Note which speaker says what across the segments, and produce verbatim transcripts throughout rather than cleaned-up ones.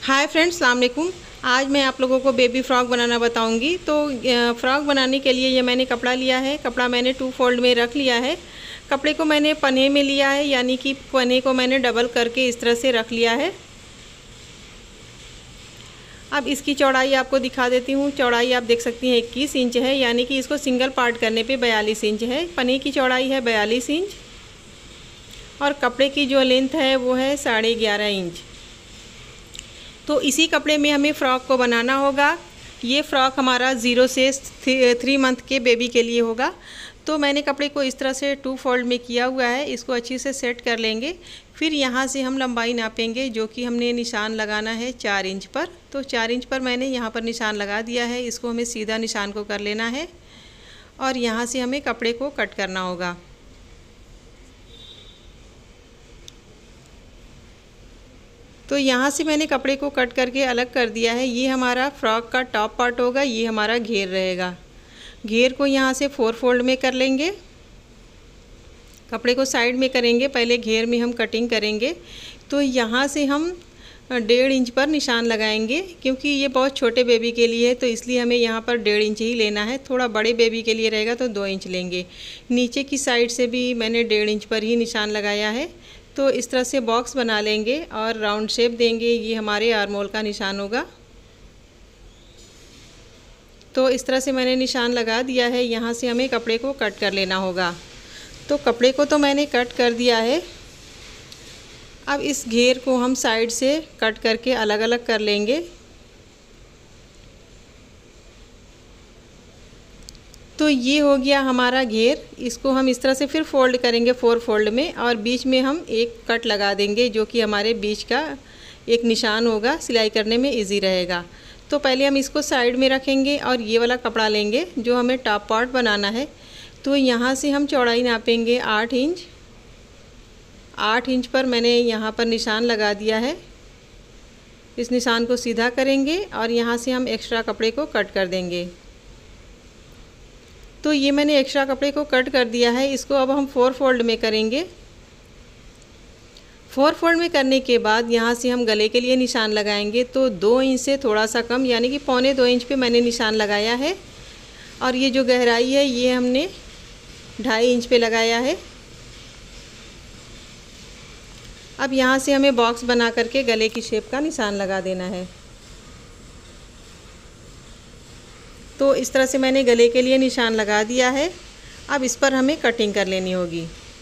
Speaker 1: Hi friends, अस्सलाम वालेकुम। आज मैं आप लोगों को बेबी फ़्रॉक बनाना बताऊंगी। तो फ़्रॉक बनाने के लिए ये मैंने कपड़ा लिया है। कपड़ा मैंने टू फोल्ड में रख लिया है। कपड़े को मैंने पन्ने में लिया है, यानी कि पन्ने को मैंने डबल करके इस तरह से रख लिया है। अब इसकी चौड़ाई आपको दिखा देती हूँ। चौड़ाई आप देख सकती हैं इक्कीस इंच है, यानी कि इसको सिंगल पार्ट करने पे बयालीस इंच है। पन्ने की चौड़ाई है बयालीस इंच और कपड़े की जो लेंथ है वो है साढ़े ग्यारह इंच। तो इसी कपड़े में हमें फ़्रॉक को बनाना होगा। ये फ़्रॉक हमारा ज़ीरो से थ्री मंथ के बेबी के लिए होगा। तो मैंने कपड़े को इस तरह से टू फोल्ड में किया हुआ है। इसको अच्छी से सेट कर लेंगे। फिर यहाँ से हम लंबाई नापेंगे, जो कि हमने निशान लगाना है चार इंच पर। तो चार इंच पर मैंने यहाँ पर निशान लगा दिया है। इसको हमें सीधा निशान को कर लेना है और यहाँ से हमें कपड़े को कट करना होगा। तो यहाँ से मैंने कपड़े को कट करके अलग कर दिया है। ये हमारा फ़्रॉक का टॉप पार्ट होगा, ये हमारा घेर रहेगा। घेर को यहाँ से फोर फोल्ड में कर लेंगे। कपड़े को साइड में करेंगे, पहले घेर में हम कटिंग करेंगे। तो यहाँ से हम डेढ़ इंच पर निशान लगाएंगे, क्योंकि ये बहुत छोटे बेबी के लिए है, तो इसलिए हमें यहाँ पर डेढ़ इंच ही लेना है। थोड़ा बड़े बेबी के लिए रहेगा तो दो इंच लेंगे। नीचे की साइड से भी मैंने डेढ़ इंच पर ही निशान लगाया है। तो इस तरह से बॉक्स बना लेंगे और राउंड शेप देंगे। ये हमारे आर्मोल का निशान होगा। तो इस तरह से मैंने निशान लगा दिया है। यहाँ से हमें कपड़े को कट कर लेना होगा। तो कपड़े को तो मैंने कट कर दिया है। अब इस घेर को हम साइड से कट करके अलग अलग कर लेंगे। तो ये हो गया हमारा घेर। इसको हम इस तरह से फिर फोल्ड करेंगे फोर फोल्ड में, और बीच में हम एक कट लगा देंगे, जो कि हमारे बीच का एक निशान होगा। सिलाई करने में इजी रहेगा। तो पहले हम इसको साइड में रखेंगे और ये वाला कपड़ा लेंगे जो हमें टॉप पार्ट बनाना है। तो यहाँ से हम चौड़ाई नापेंगे आठ इंच। आठ इंच पर मैंने यहाँ पर निशान लगा दिया है। इस निशान को सीधा करेंगे और यहाँ से हम एक्स्ट्रा कपड़े को कट कर देंगे। तो ये मैंने एक्स्ट्रा कपड़े को कट कर दिया है। इसको अब हम फोर फोल्ड में करेंगे। फोर फोल्ड में करने के बाद यहाँ से हम गले के लिए निशान लगाएंगे। तो दो इंच से थोड़ा सा कम, यानी कि पौने दो इंच पे मैंने निशान लगाया है। और ये जो गहराई है ये हमने ढाई इंच पे लगाया है। अब यहाँ से हमें बॉक्स बना करके गले की शेप का निशान लगा देना है। तो इस तरह से मैंने गले के लिए निशान लगा दिया है। अब इस पर हमें कटिंग कर लेनी होगी।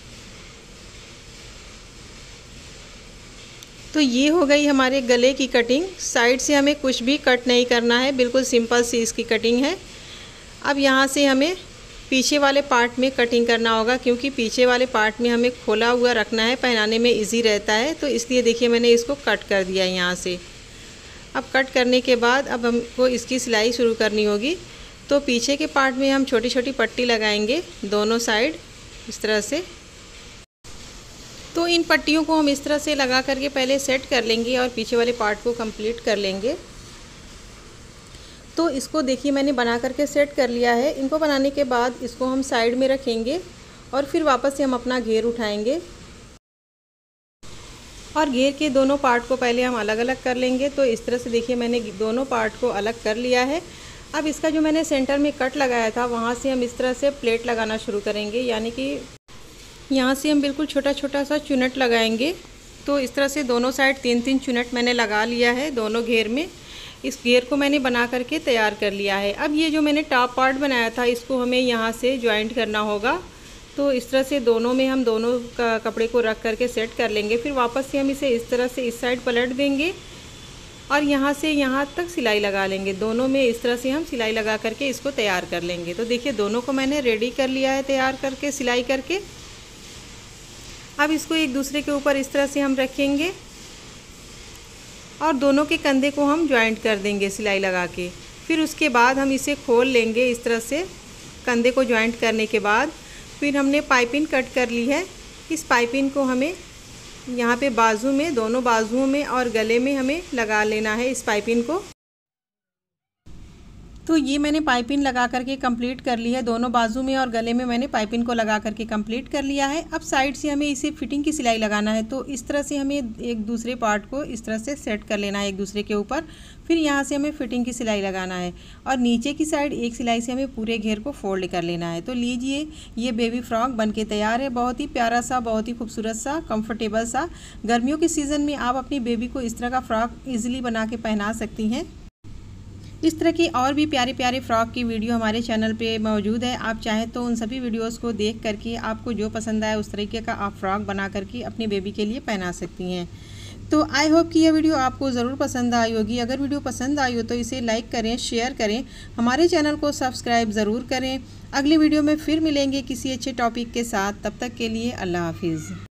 Speaker 1: तो ये हो गई हमारे गले की कटिंग। साइड से हमें कुछ भी कट नहीं करना है, बिल्कुल सिंपल सी इसकी कटिंग है। अब यहाँ से हमें पीछे वाले पार्ट में कटिंग करना होगा, क्योंकि पीछे वाले पार्ट में हमें खोला हुआ रखना है, पहनाने में इजी रहता है। तो इसलिए देखिए मैंने इसको कट कर दिया है यहाँ से। अब कट करने के बाद अब हमको इसकी सिलाई शुरू करनी होगी। तो पीछे के पार्ट में हम छोटी छोटी पट्टी लगाएंगे दोनों साइड इस तरह से। तो इन पट्टियों को हम इस तरह से लगा करके पहले सेट कर लेंगे और पीछे वाले पार्ट को कंप्लीट कर लेंगे। तो इसको देखिए मैंने बना करके सेट कर लिया है। इनको बनाने के बाद इसको हम साइड में रखेंगे और फिर वापस से हम अपना घेर उठाएंगे और घेर के दोनों पार्ट को पहले हम अलग अलग कर लेंगे। तो इस तरह से देखिए मैंने दोनों पार्ट को अलग कर लिया है। अब इसका जो मैंने सेंटर में कट लगाया था वहाँ से हम इस तरह से प्लेट लगाना शुरू करेंगे, यानी कि यहाँ से हम बिल्कुल छोटा छोटा सा चुनट लगाएंगे। तो इस तरह से दोनों साइड तीन तीन चुनट मैंने लगा लिया है दोनों घेर में। इस घेर को मैंने बना करके तैयार कर लिया है। अब ये जो मैंने टॉप पार्ट बनाया था इसको हमें यहाँ से जॉइंट करना होगा। तो इस तरह से दोनों में हम दोनों का कपड़े को रख करके सेट कर लेंगे। फिर वापस से हम इसे इस तरह से इस साइड पलट देंगे और यहाँ से यहाँ तक सिलाई लगा लेंगे। दोनों में इस तरह से हम सिलाई लगा करके इसको तैयार कर लेंगे। तो देखिए दोनों को मैंने रेडी कर लिया है तैयार करके सिलाई करके। अब इसको एक दूसरे के ऊपर इस तरह से हम रखेंगे और दोनों के कंधे को हम जॉइंट कर देंगे सिलाई लगा के। फिर उसके बाद हम इसे खोल लेंगे इस तरह से। कंधे को जॉइंट करने के बाद फिर हमने पाइपिंग कट कर ली है। इस पाइपिंग को हमें यहाँ पे बाजू में, दोनों बाजुओं में और गले में हमें लगा लेना है इस पाइपिंग को। तो ये मैंने पाइपिंग लगा करके कंप्लीट कर ली है, दोनों बाजू में और गले में मैंने पाइपिंग को लगा करके कंप्लीट कर लिया है। अब साइड से हमें इसे फिटिंग की सिलाई लगाना है, तो इस तरह से हमें एक दूसरे पार्ट को इस तरह से सेट कर लेना है एक दूसरे के ऊपर। फिर यहाँ से हमें फिटिंग की सिलाई लगाना है और नीचे की साइड एक सिलाई से हमें पूरे घेर को फोल्ड कर लेना है। तो लीजिए, ये बेबी फ्रॉक बन के तैयार है। बहुत ही प्यारा सा, बहुत ही खूबसूरत सा, कंफर्टेबल सा। गर्मियों के सीज़न में आप अपनी बेबी को इस तरह का फ्रॉक ईजिली बना के पहना सकती हैं। इस तरह की और भी प्यारे प्यारे फ्रॉक की वीडियो हमारे चैनल पे मौजूद है। आप चाहें तो उन सभी वीडियोस को देख करके आपको जो पसंद आए उस तरीके का आप फ्रॉक बना करके अपनी बेबी के लिए पहना सकती हैं। तो आई होप कि यह वीडियो आपको ज़रूर पसंद आई होगी। अगर वीडियो पसंद आई हो तो इसे लाइक करें, शेयर करें, हमारे चैनल को सब्सक्राइब ज़रूर करें। अगली वीडियो में फिर मिलेंगे किसी अच्छे टॉपिक के साथ। तब तक के लिए अल्लाह हाफिज़।